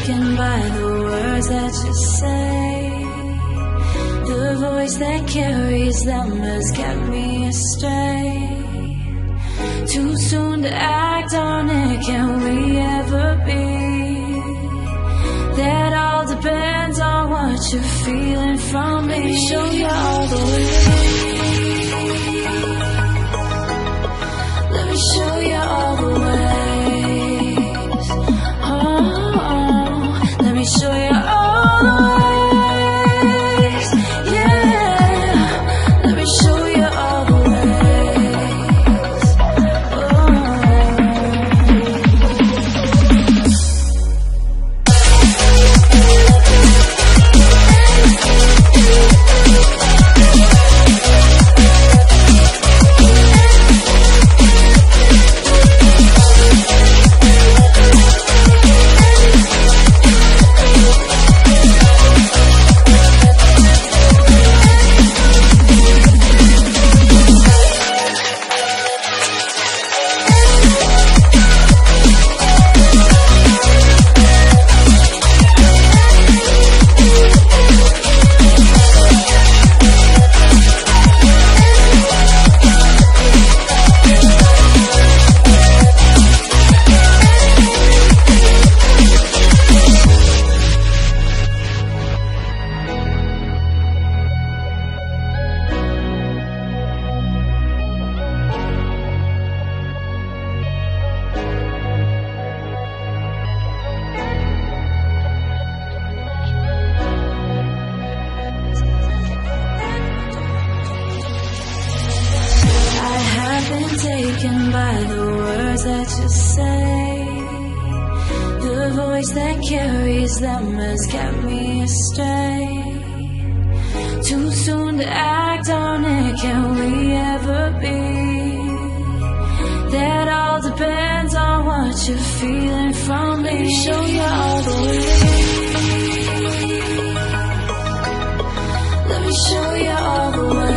taken by the words that you say. The voice that carries them has kept me astray. Too soon to act on it, can we ever be? That all depends on what you're feeling from me. Let me show you all the way. Let me show you all the ways. Oh, let me show you all the ways. Yeah, let me show you all the ways. Taken by the words that you say. The voice that carries them has kept me astray. Too soon to act on it, can we ever be? That all depends on what you're feeling from me. Let me show you all the way. Let me show you all the way.